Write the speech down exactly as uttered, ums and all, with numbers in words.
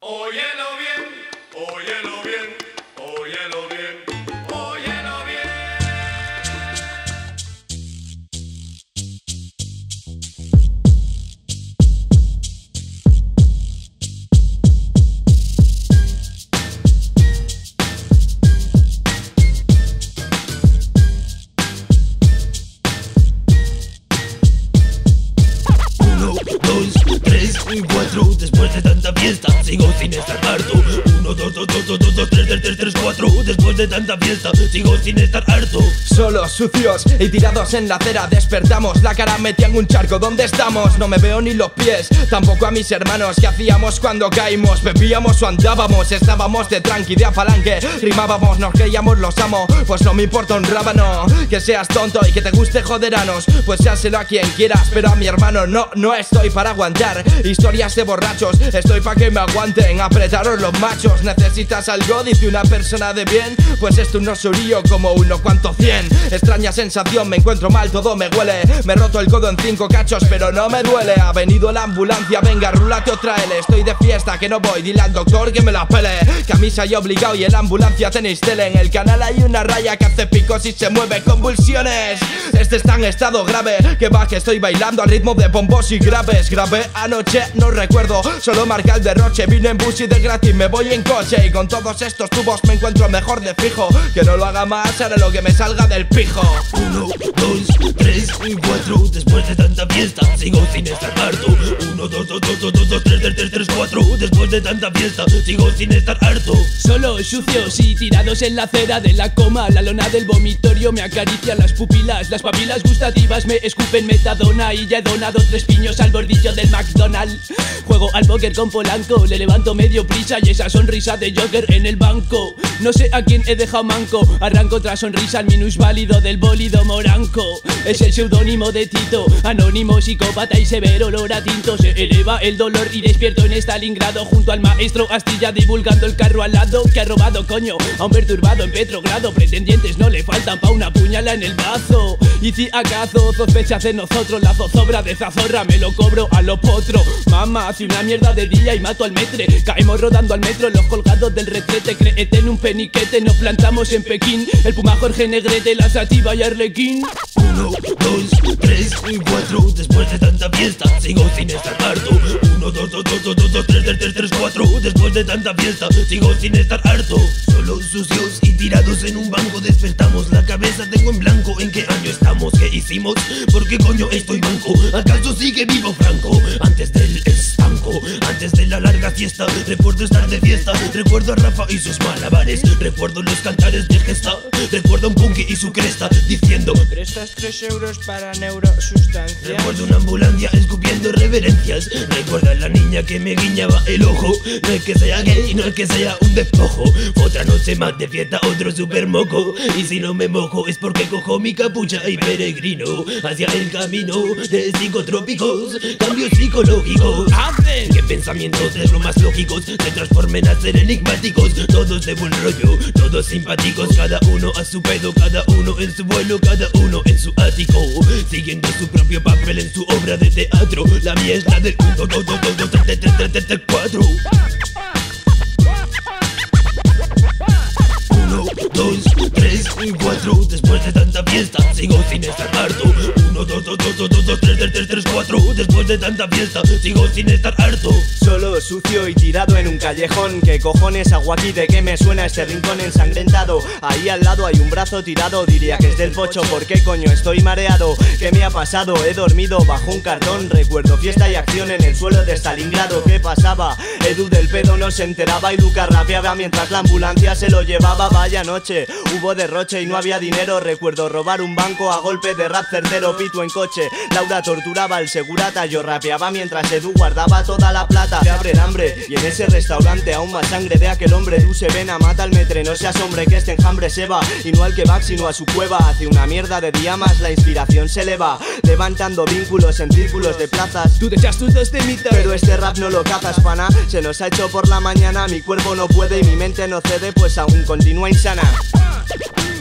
Óyelo bien, óyelo bien, óyelo bien, óyelo bien. Uno, dos, tres y cuatro. Después de tanta fiesta sigo sin estar harto. Uno, dos, dos, dos, dos, dos, dos, tres, tres, tres, tres, cuatro. Después de tanta fiesta sigo sin estar harto. Solos, sucios y tirados en la acera despertamos. La cara metida en un charco, ¿dónde estamos? No me veo ni los pies, tampoco a mis hermanos. ¿Qué hacíamos cuando caímos? ¿Bebíamos o andábamos? Estábamos de tranqui, de afalanque, rimábamos, nos creíamos los amos. Pues no me importa un rábano. Que seas tonto y que te guste joderanos, pues séaselo a quien quieras, pero a mi hermano no, no estoy para aguantar historias de borrachos. Estoy pa' que me aguanten, apretaros los machos. ¿Necesitas algo? Dice una persona de bien. Pues esto no soy yo como uno cuanto cien. Extraña sensación, me encuentro mal, todo me huele. Me he roto el codo en cinco cachos, pero no me duele. Ha venido la ambulancia, venga, rúlate otra L. Estoy de fiesta, que no voy, dile al doctor que me la pele. Camisa y obligado y en la ambulancia tenéis tele. En el canal hay una raya que hace picos y se mueve convulsiones. Este está en estado grave, que va que estoy bailando al ritmo de bombos y graves. Grabé anoche, no recuerdo, solo marca el derroche. Vine en bus y de gratis me voy en coche. Y con todos estos tubos me encuentro mejor de fijo. Que no lo haga más, haré lo que me salga del pijo. Uno, dos, tres y cuatro. Después de tanta fiesta sigo sin estar harto. Uno, dos, dos, dos, dos, dos, dos, tres, tres, tres, tres, cuatro. Después de tanta fiesta sigo sin estar harto. Solos, sucios y tirados en la acera de la coma. La lona del vomitorio me acaricia las pupilas. Las papilas gustativas me escupen metadona. Y ya he donado tres piños al bordillo del McDonald's. Juego al póker con Polanco, le levanto medio prisa y esa sonrisa de Joker en el banco. No sé a quién he dejado manco, arranco otra sonrisa al minusválido del bólido moranco. Es el seudónimo de Tito, anónimo, psicópata y severo olor a tinto. Se eleva el dolor y despierto en Stalingrado junto al maestro Astilla divulgando el carro al lado. Que ha robado coño a un perturbado en Petrogrado. Pretendientes no le faltan pa' una puñala en el bazo. Y si acaso sospechas de nosotros, la zozobra de zazorra me lo cobro a lo potro. Mamá, hace una mierda de día y mato al metre. Caemos rodando al metro, los colgados del retrete. Créete en un peniquete, nos plantamos en Pekín. El Puma Jorge Negrete, la Sativa y Arlequín. Uno, dos, tres y cuatro. Después de tanta fiesta sigo sin estar harto. Uno, dos, dos, dos, dos, dos, dos, tres, tres, tres, tres, cuatro. Después de tanta fiesta sigo sin estar harto. Solo sucios y tirados en un banco despertamos. La cabeza tengo en blanco. ¿En qué año estamos? ¿Qué hicimos? ¿Por qué coño estoy manco? ¿Acaso sigue vivo Franco? Antes del estanco, antes de la larga fiesta, recuerdo estar de fiesta. Recuerdo a Rafa y sus malabares. Recuerdo los cantares de gesta. Recuerdo a un punky y su cresta diciendo: ¿prestas tres euros para neurosustancia? Recuerdo una ambulancia escupiendo reverencias. Recuerdo a la niña que me guiñaba el ojo. No es que sea gay, no es que sea un despojo. Otra noche más de fiesta, otro super moco. Y si no me mojo es porque cojo mi capucha y peregrino hacia el camino de psicotrópicos, cambios psicológicos. Hacen que pensamientos de lo más lógicos se transformen a ser enigmáticos. Todos de buen rollo, todos simpáticos. Cada uno a su pedo, cada uno en su vuelo, cada uno en su ático, siguiendo su propio papel en su obra de teatro. La mía es la del uno, dos, dos, dos, tres, tres, tres, tres, tres, cuatro. Uno, dos, tres y cuatro. Después de tanta fiesta sigo sin estar harto. Uno, dos, dos, dos, dos, dos, dos, tres, tres, tres, tres, cuatro. Después de tanta fiesta sigo sin estar harto. Solo, sucio y tirado en un callejón. ¿Qué cojones hago aquí? ¿De qué me suena este rincón ensangrentado? Ahí al lado hay un brazo tirado, diría que es del pocho. ¿Por qué coño estoy mareado? ¿Qué me ha pasado? He dormido bajo un cartón. Recuerdo fiesta y acción en el suelo de Stalingrado. ¿Qué pasaba? Edu del pedo no se enteraba y Lucas rapeaba mientras la ambulancia se lo llevaba. Vaya noche, hubo derroche y no había dinero. Recuerdo robar un banco a golpe de rap certero. Pito en coche, Laura torturaba al segurata. Yo rapeaba mientras Edu guardaba toda la plata. Te abren hambre y en ese restaurante aún más sangre de aquel hombre. Tú se ven a mata al metre, no seas hombre que este enjambre se va. Y no al kebab sino a su cueva. Hace una mierda de diamas, la inspiración se eleva, levantando vínculos en círculos de plazas. Tú te echas tus dos temitas, pero este rap no lo cazas, pana. Se nos ha hecho por la mañana, mi cuerpo no puede y mi mente no cede, pues aún continúa insana.